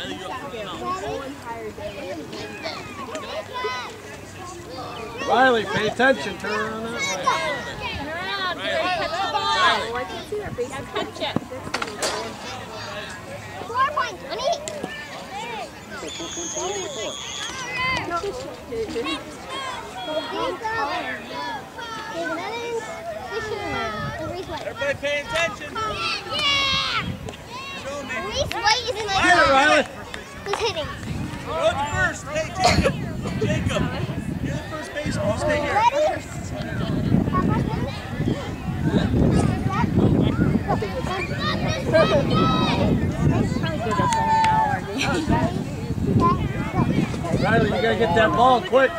Riley, pay attention. Turn around that way. Turn around. Riley, catch the ball. I can't see that base. Catch it. 4.20. Everybody pay attention. Yeah! Show me. Reese White is in my Get it, Riley. Who's hitting? Go first. Hey, Jacob. Jacob. You're the first baseman. You stay here. Riley, you gotta get that ball quick.